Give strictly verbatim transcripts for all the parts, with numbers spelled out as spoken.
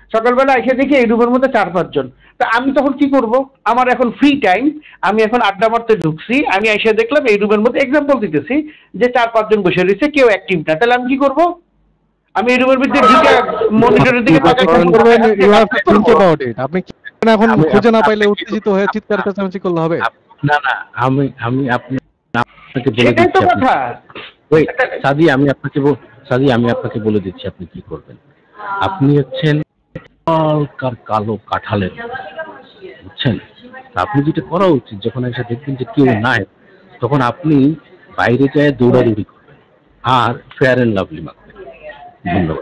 সকালবেলা এসে দেখি এই রুমের মধ্যে চার পাঁচজন। তা আমি তখন কি করব? আমার এখন ফ্রি টাইম, আমি এখন আড্ডা মারতে ঢুকছি, আমি এসে দেখলাম এই রুমের মধ্যে, এক্সাম্পল দিতেছি, যে চার পাঁচজন বসে রয়েছে, কেউ অ্যাক্টিভ না। তাহলে আমি কি করব? আমি এই রুমের ভিতরে ঢুকে মনিটরের দিকে তাকাই থাকবো। আপনি এখন খুঁজে না পাইলে উত্তেজিত হয়ে চিৎকার চেঁচামেচি করলে হবে না? না, আমি আমি আপনাকে বলে দিচ্ছি কথা। ওই সাদি, আমি আপনাকে সাদি আমি আপনাকে বলে দিচ্ছি আপনি কি করবেন। আপনি হচ্ছেন কার কালো কাঁঠালের, বুঝছেন? আপনি যেটা করা উচিত, যখন এসে দেখবেন যে কেউ নাই, তখন আপনি বাইরে যায় দৌড়াদৌড়ি করবেন আর ফেয়ার অ্যান্ড লাভলি মাখবেন। ধন্যবাদ।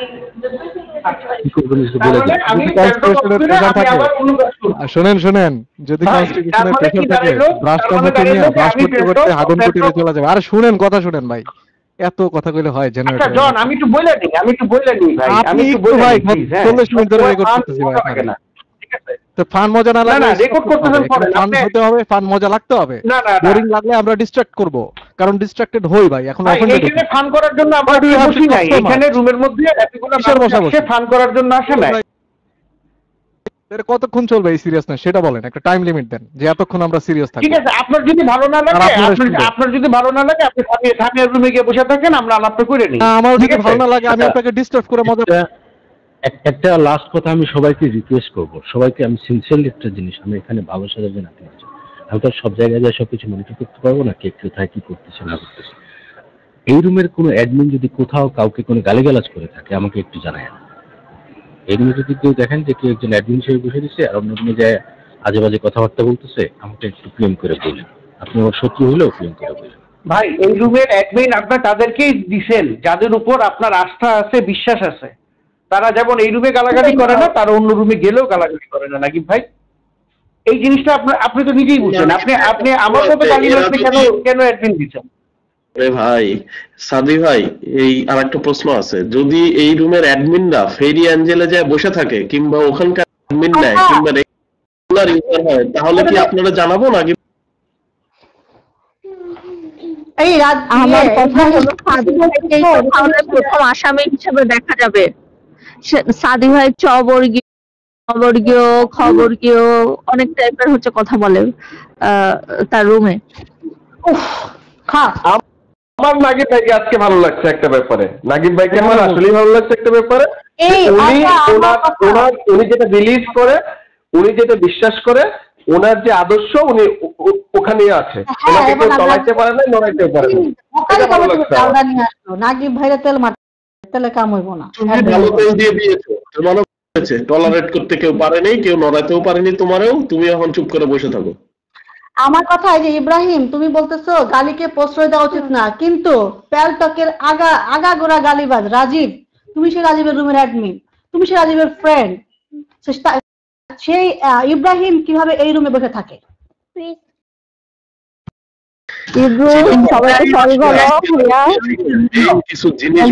শোনেন শোনেন যদি কনস্টিটিউশনের প্রেসার থাকে, ব্রাশ করতে নিয়ে ব্রাশ করতে করতে হাগন কুটিরে চলে যাবে। আর শুনেন, কথা শুনেন ভাই, এত কথা কইলে হয় জেনারেটর। আচ্ছা জন, আমি একটু বলে দিই, আমি একটু বলে দিই ভাই, আমি একটু বলে ভাই, চল্লিশ মিনিট ধরে রেকর্ড করতেছি ভাই আপনাকে। ঠিক আছে, তো ফান মজা না লাগলে রেকর্ড করতেছেন, ফান হতে হবে, ফান মজা লাগতে হবে। বোরিং লাগলে আমরা ডিস্ট্রাক্ট করব, কারণ ডিস্ট্রাক্টেড হই ভাই। এখন অফেন্ডেড হই। এখানে ফান করার জন্য আমরা বসি নাই, এখানে রুমের মধ্যে এতগুলো মানুষ ফান করার জন্য আসে না। এর কতক্ষণ চলবে এই সিরিয়াসনেস সেটা বলেন, একটা টাইম লিমিট দেন যে এতক্ষণ আমরা সিরিয়াস থাকব। ঠিক আছে, আপনার যদি ভালো না লাগে, আপনার যদি ভালো না লাগে আপনি সামিয়ার রুমে গিয়ে বসে থাকেন, আমরা আলাপ করে নিই। আমার যদি ভালো না লাগে আমি আপনাকে ডিস্টার্ব করে মজা। একটা লাস্ট কথা আমি সবাইকে রিকোয়েস্ট করব, সবাইকে আমি সিনসিয়ারলি একটা জিনিস, আমি এখানে ভালো সাজাবে না, আমি তো সব জায়গায় যাই সবকিছু মনিটর করতে পারবো না, কে কোথায় কি করতেছে না করতেছে। এই রুমের কোনো অ্যাডমিন যদি কোথাও কাউকে কোনো গালিগালাজ করে থাকে আমাকে একটু জানায়। এই রুমে যদি কেউ দেখেন যে কেউ একজন অ্যাডমিন হিসেবে বসে দিচ্ছে আর অন্য রুমে যায় আজে বাজে কথাবার্তা বলতেছে, আমাকে একটু ক্লেম করে বললেন। আপনি আমার শত্রু হলেও ক্লেম করে বললেন। ভাই এই রুমের অ্যাডমিন আপনার তাদেরকেই দিছেন যাদের উপর আপনার আস্থা আছে, বিশ্বাস আছে। তারা যেমন এই রুমে গালাগালি করে না, তারা অন্য রুমে গেলেও গালাগালি করে না, নাকি ভাই? এই জিনিসটা আপনার, আপনি তো নিজেই বুঝছেন। আপনি আপনি আমার মতো গালি আপনি কেন কেন অ্যাডমিন দিচ্ছেন? আরে ভাই সাদি ভাই, এই আর একটা প্রশ্ন আছে, যদি এই রুমের অ্যাডমিনরা ফেরি অ্যাঞ্জেলে যায় বসে থাকে, কিংবা ওখানকার অ্যাডমিন নেয়, কিংবা রেগুলার ইউজার হয়, তাহলে কি আপনারা জানাবো নাকি? এই রাত আমার কথা হলো সাদি ভাইকে তাহলে প্রথম আসামি হিসেবে দেখা যাবে। সাদি ভাই চবর্গীয় খবরগীয় খবরগীয় অনেক টাইপের হচ্ছে কথা বলে তার রুমে। আমার নাগিব ভাইকে আজকে ভালো লাগছে একটা ব্যাপারে, নাগিব ভাইকে আমার আসলেই ভালো লাগছে একটা ব্যাপারে। উনি ওনার উনি যেটা বিলিভ করে, উনি যেটা বিশ্বাস করে, ওনার যে আদর্শ উনি ওখানেই আছে, ওনাকে কেউ চলাইতে পারে না, নড়াইতেও পারে না। নাগিব ভাইরা তেল মারতে, তেলে কাম হইব না। ভালো তেল দিয়ে দিয়েছো, তোমারও হয়েছে, টলারেট করতে কেউ পারে নাই, কেউ নড়াইতেও পারেনি তোমারও, তুমি এখন চুপ করে বসে থাকো। আমার কথা এই যে ইব্রাহিম, তুমি বলতেছো গালিকে প্রশ্রয় দেওয়া উচিত না, কিন্তু প্যালটকের আগা আগাগোড়া গালিবাজ রাজীব, তুমি সে রাজীবের রুমের অ্যাডমিন, তুমি সে রাজীবের ফ্রেন্ড, সেই ইব্রাহিম কিভাবে এই রুমে বসে থাকে? ইব্রাহিম সবাইকে সরি বলো। কিছু জিনিস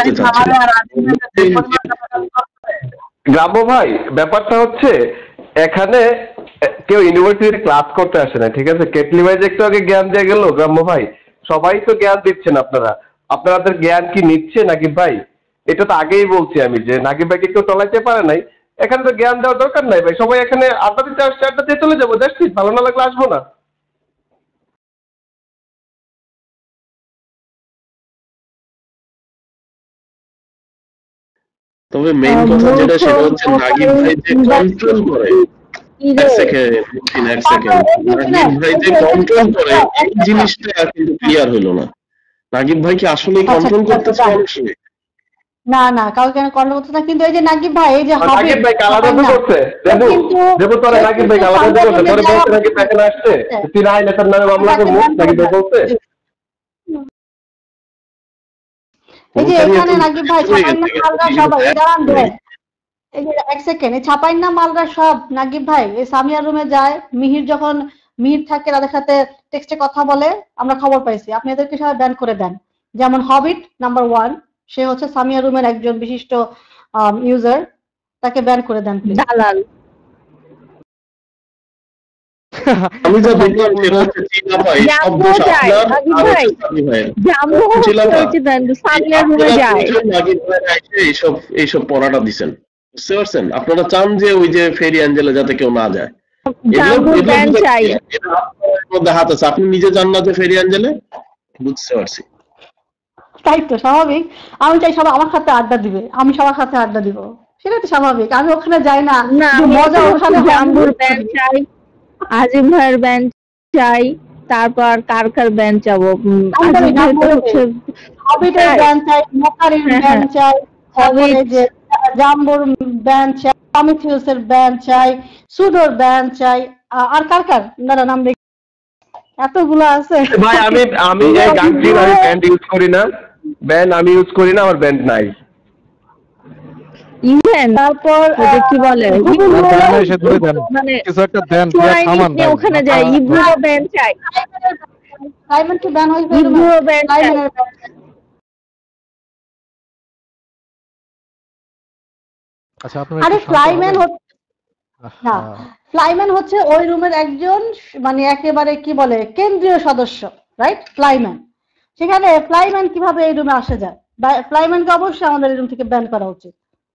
গ্রাম্য ভাই, ব্যাপারটা হচ্ছে এখানে কেউ ইউনিভার্সিটিতে ক্লাস করতে আসে না, ঠিক আছে? কেটলি ভাই যে একটু আগে জ্ঞান দিয়ে গেল, গ্রাম্য ভাই সবাই তো জ্ঞান দিচ্ছেন, আপনারা আপনাদের জ্ঞান কি নিচ্ছে নাকিব ভাই? এটা তো আগেই বলছি আমি যে নাকিব ভাইকে কেউ টলাইতে পারে নাই, এখানে তো জ্ঞান দেওয়ার দরকার নাই ভাই। সবাই এখানে আড্ডা দিতে আসছে, আড্ডা দিয়ে চলে যাবো, দেখছি ভালো না লাগলে আসবো না। তবে মেইন কথা যেটা সেটা হচ্ছে নাগিব ভাই যে কন্ট্রোল করে, এক সেকেন্ড এক সেকেন্ড নাগিব ভাই যে কন্ট্রোল করে এই জিনিসটা কিন্তু ক্লিয়ার হলো না। নাগিব ভাই কি আসলে কন্ট্রোল করতেছে মানুষকে? না না, কাউকে কন্ট্রোল করতে না, কিন্তু এই যে নাগিব ভাই, এই যে নাগিব ভাই কালাদান করছে, দেবু দেবু তোরা নাগিব ভাই কালাদান করছে, তোরে বলতে নাকি প্যাকেট আসছে, তুই না আইলে তার নামে মামলা করব, নাগিব ভাই বলছে। এই যে এখানে নাগিব ভাই ছাপাইন না মালরা সব, এই দাঁড়ান দেন, এই যে এক সেকেন্ড, এই ছাপাইন না মালরা সব নাগিব ভাই এই সামিয়ার রুমে যায়, মিহির যখন মিহির থাকে তাদের সাথে টেক্সটে কথা বলে, আমরা খবর পাইছি। আপনি এদেরকে সবাই ব্যান করে দেন। যেমন হবিট নাম্বার ওয়ান, সে হচ্ছে সামিয়া রুমের একজন বিশিষ্ট ইউজার, তাকে ব্যান করে দেন প্লিজ। দালাল আমি যা দেখলাম সেটা হচ্ছে চিলা ভাই সব দোষ আপনার আর সামি ভাইয়ের। জামু হচ্ছে দেন সামিয়া রুমে যায়, নাগিব ভাই এসে এইসব এইসব পড়াটা দিবেন। বুঝতে পারছেন? আপনারা চান যে ওই যে ফেরি অ্যাঞ্জেলে যাতে কেউ না যায়, জাম্বুর ব্যান্ড চাই। মধ্যে হাত আছে। আপনি নিজে জান না যে ফেরি অ্যাঞ্জেলে? বুঝতে পারছি। তাই তো স্বাভাবিক। আমি চাই সবাই আমার সাথে আড্ডা দিবে, আমি সবার সাথে আড্ডা দিব, সেটা তো স্বাভাবিক। আমি ওখানে যাই না, মজা ওখানে। জাম্বুর ব্যান্ড চাই, আজিম ভাইয়ের ব্যান্ড চাই, তারপর কার কার ব্যান্ড চাবো? আজিম ভাই তো হচ্ছে হবিটের ব্যান্ড চাই, মকারির ব্যান্ড চাই, তারপরে যে জাম্বুর ব্যান্ড চাই, প্রমিথিউসের ব্যান্ড চাই, সুডোর ব্যান্ড চাই, আর কার কার না নাম দেখি এতগুলো আছে ভাই। আমি আমি এই গানটির আমি ব্যান্ড ইউজ করি না, ব্যান্ড আমি ইউজ করি না, আমার ব্যান্ড নাই। ইভেন তারপর ওটা কি বলে, মানে কিছু একটা দেন দিয়া সামান দেন, ওখানে যাই। ইব্রো ব্যান্ড চাই, সাইমন কি ব্যান্ড হইছে? ইব্রো ব্যান্ড চাই। আচ্ছা আপনারা আরে ফ্লাইম্যান হচ্ছে না, ফ্লাইম্যান হচ্ছে ওই রুমের একজন মানে একেবারে কি বলে কেন্দ্রীয় সদস্য, রাইট? ফ্লাইম্যান। সেখানে ফ্লাইম্যান কিভাবে এই রুমে আসে যায়? ফ্লাইম্যানকে অবশ্যই আমাদের এই রুম থেকে ব্যান করা উচিত।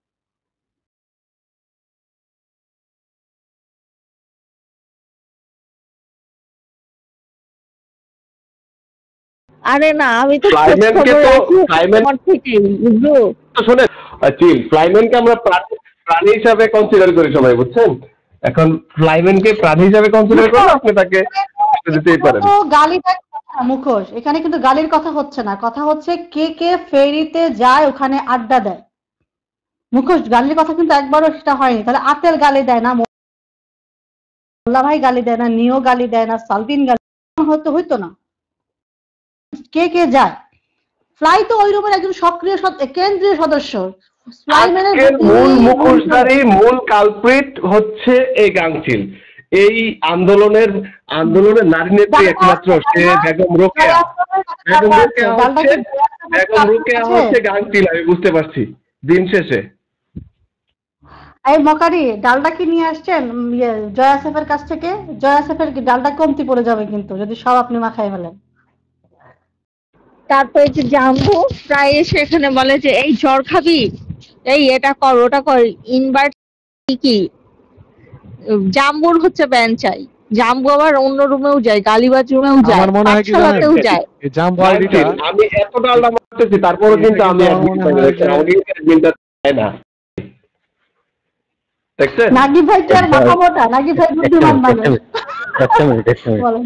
আরে না, আমি তো ফ্লাইম্যানকে তো ফ্লাইম্যান থেকে ইব্রো তো শুনে চিল ফ্লাইম্যানকে আমরা প্রাণী হিসাবে কনসিডার করি সবাই, বুঝছেন? এখন ফ্লাইম্যানকে প্রাণী হিসাবে কনসিডার করলে আপনি তাকে দিতেই পারেন। তো গালিটা মুখোশ, এখানে কিন্তু গালির কথা হচ্ছে না, কথা হচ্ছে কে কে ফেরিতে যায় ওখানে আড্ডা দেয়। মুখোশ গালির কথা কিন্তু একবারও সেটা হয়নি। তাহলে আতেল গালি দেয় না, মোল্লা ভাই গালি দেয় না, নিও গালি দেয় না, সালবিন গালি হয়তো হইতো না। কে কে যায়? ফ্লাই তো ওই রুমের একজন সক্রিয় কেন্দ্রীয় সদস্য। মূল মুখোশধারী মূল কালপ্রিট হচ্ছে এই গাংচিল। এই আন্দোলনের আন্দোলনের নারী নেত্রী একমাত্র সে বেগম রোকেয়া। বেগম রোকেয়া হচ্ছে বেগম রোকেয়া হচ্ছে গাংচিল। আমি বুঝতে পারছি দিন শেষে। এই মকারি ডালটা কি নিয়ে আসছেন জয়া সেফের কাছ থেকে? জয়া সেফের ডালটা কমতি পড়ে যাবে কিন্তু যদি সব আপনি মাখাই ফেলেন। তারপরে যে জাম্বু প্রায় এসে এখানে বলে যে এই জ্বর খাবি, এই এটা কর ওটা কর, ইনভার্ট কি জাম্বুর হচ্ছে ব্যান্ড চাই। জাম্বু আবার অন্য রুমেও যায়, গালিবাজ রুমেও যায়, আমার মনে হয় কি পাঠশালাতেও যায়। এই জাম্বু আইডিটা আমি এত ডালটা মারতেছি তারপরে কিন্তু আমি অ্যাডমিনটা চাই না। দেখছেন নাগিব ভাই কি আর মাথা মোটা? নাগিব ভাই বুদ্ধিমান মানুষ। একটা মিনিট একটা মিনিট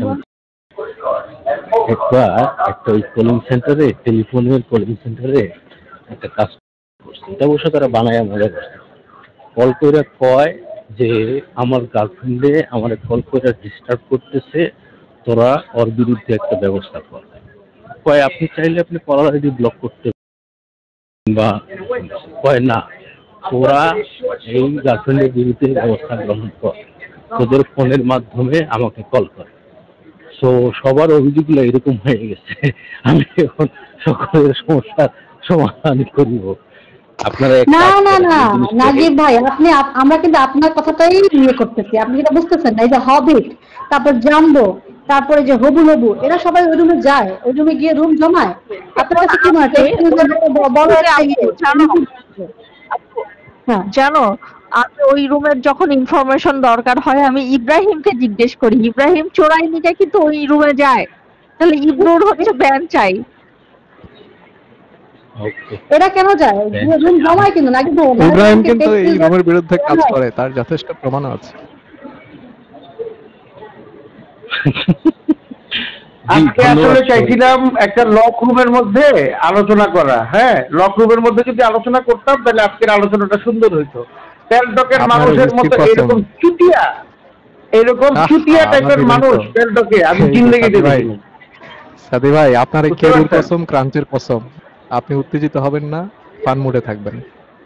একটা একটা ওই কলিং সেন্টারে, টেলিফোনের কলিং সেন্টারে একটা কাজ করছে। এটা অবশ্য তারা বানায় মজা করছে। কল করে কয় যে আমার গার্লফ্রেন্ডে আমার কল করে ডিস্টার্ব করতেছে, তোরা ওর বিরুদ্ধে একটা ব্যবস্থা কর। কয় আপনি চাইলে আপনি কলার আইডি ব্লক করতে বা কয় না, তোরা এই গার্লফ্রেন্ডের বিরুদ্ধে ব্যবস্থা গ্রহণ কর, তোদের ফোনের মাধ্যমে আমাকে কল কর। তো সবার অভিযোগগুলো এরকম হয়ে গেছে। আমি এখন সকলের সমস্যার সমাধান করব। আপনারা না না না নাগিব ভাই, আপনি আমরা কিন্তু আপনার কথাটাই নিয়ে করতেছি, আপনি যেটা বুঝতেছেন না। এই যে হবিট, তারপর জাম্বো, তারপরে যে হবু হবু, এরা সবাই ওই রুমে যায়, ওই রুমে গিয়ে রুম জমায়। আপনার কাছে কি মনে হয় জানো, আমি ওই রুমের যখন ইনফরমেশন দরকার হয় আমি ইব্রাহিমকে জিজ্ঞেস করি, ইব্রাহিম চোরাই নিকে কিন্তু ওই রুমে যায়। তাহলে ইব্রুর হচ্ছে ব্যান্ড চাই। এরা কেন যায়? রুম জমায় কিন্তু নাকি ইব্রাহিম কিন্তু এই রুমের বিরুদ্ধে কাজ করে, তার যথেষ্ট প্রমাণ আছে। আজকে আসলে চাইছিলাম একটা লক রুমের মধ্যে আলোচনা করা। হ্যাঁ, লক রুমের মধ্যে যদি আলোচনা করতাম তাহলে আজকের আলোচনাটা সুন্দর হইতো। পেলডকের মানুষের মতো এরকম চুটিয়া এরকম চুটিয়া টাইপের মানুষ পেলডকে আমি জিন্দেগিতে দেখিনি। সাদি ভাই, আপনার এই কেরির কসম, ক্রাঞ্চের কসম, আপনি উত্তেজিত হবেন না, ফান মুডে থাকবেন।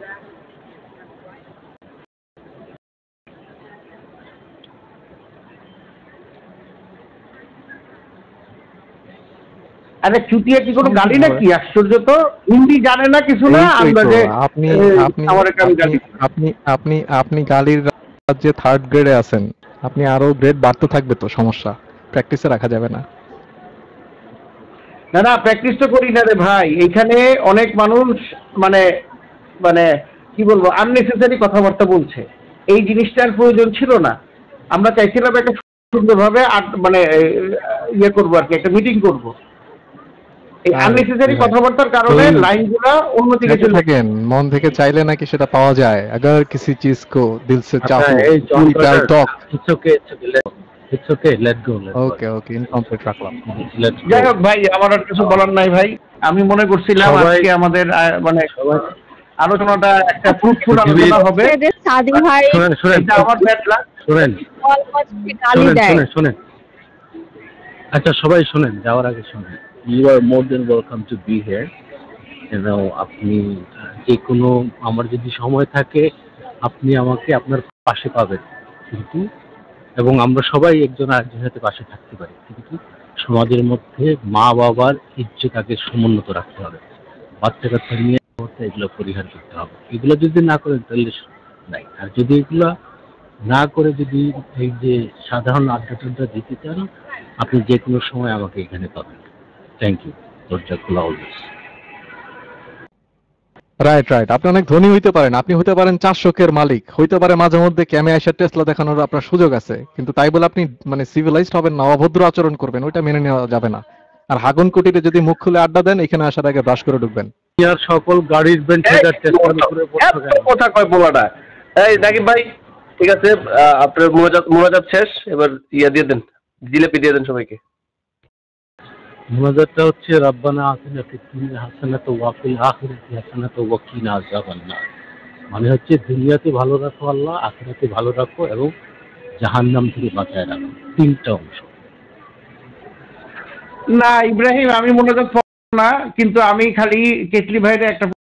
আরে চুটিয়া কি কোনো গালি নাকি? আশ্চর্য তো, হিন্দি জানে না কিছু না। আন্দাজে আপনি আপনি আপনি আপনি গালির রাজ্যে থার্ড গ্রেডে আছেন, আপনি আরো গ্রেড বাড়তে থাকবে তো, সমস্যা প্র্যাকটিসে রাখা যাবে না। না না প্র্যাকটিস তো করি না রে ভাই। এখানে অনেক মানুষ মানে মানে কি বলবো আননেসেসারি কথাবার্তা বলছে। এই জিনিসটার প্রয়োজন ছিল না। আমরা চাইছিলাম একটা সুন্দরভাবে মানে ইয়ে করবো আর কি, একটা মিটিং করবো। এই আননেসেসারি কথাবার্তার কারণে লাইনগুলো অন্যদিকে চলে থাকেন। মন থেকে চাইলে নাকি সেটা পাওয়া যায়। अगर किसी चीज को दिल से चाहो पूरी प्यार talk it's okay it's okay let go okay okay incomplete রাখলাম। যাই হোক ভাই, আমার আর কিছু বলার নাই ভাই। আমি মনে করছিলাম আজকে আমাদের মানে আলোচনাটা একটা ফ্রুটফুল আলোচনা হবে। সাদি ভাই শুনেন শুনেন আমার ব্যাটলা শুনেন শুনেন শুনেন আচ্ছা সবাই শুনেন, যাওয়ার আগে শুনেন। You are more than welcome to be here. আপনি যে কোনো, আমার যদি সময় থাকে আপনি আমাকে আপনার পাশে পাবেন, কিন্তু এবং আমরা সবাই একজন আরেকজনের সাথে পাশে থাকতে পারি, কিন্তু সমাজের মধ্যে মা বাবার ইজ্জত আগে সমুন্নত রাখতে হবে। বাচ্চা কাচ্চা নিয়ে এগুলো পরিহার করতে হবে। এগুলো যদি না করেন তাহলে নাই। আর যদি এগুলো না করে যদি এই যে সাধারণ আড্ডা টাড্ডা দিতে চান, আপনি যে কোনো সময় আমাকে এখানে পাবেন। Thank you. দরজা খোলা অলওয়েজ। রাইট রাইট আপনি অনেক ধনী হইতে পারেন, আপনি হইতে পারেন চারশোকের মালিক, হইতে পারে মাঝে মধ্যে ক্যামে আইসা টেসলা দেখানোর আপনার সুযোগ আছে, কিন্তু তাই বলে আপনি মানে সিভিলাইজড হবেন না, অভদ্র আচরণ করবেন, ওইটা মেনে নেওয়া যাবে না। আর হাগন কুটিরে যদি মুখ খুলে আড্ডা দেন, এখানে আসার আগে ব্রাশ করে ঢুকবেন। আর সকল গাড়ির বেঞ্চ থেকে টেসলার উপরে কথা কয় বলাটা। এই নাকিব ভাই, ঠিক আছে, আপনার মোনাজাত মোনাজাত শেষ, এবার ইয়া দিয়ে দেন, জিলেপি দিয়ে দেন সবাইকে। মুনাজাতটা হচ্ছে রাব্বানা আতিনা ফিদ দুনিয়া হাসানাতাও ওয়া ফিল আখিরাতি হাসানাতাও ওয়া কিনা আযাবান নার। মানে হচ্ছে দুনিয়াতে ভালো রাখো আল্লাহ, আখিরাতে ভালো রাখো এবং জাহান্নাম থেকে বাঁচায় রাখো। তিনটা অংশ। না ইব্রাহিম, আমি মোনাজাত না, কিন্তু আমি খালি কেটলি ভাইয়ের একটা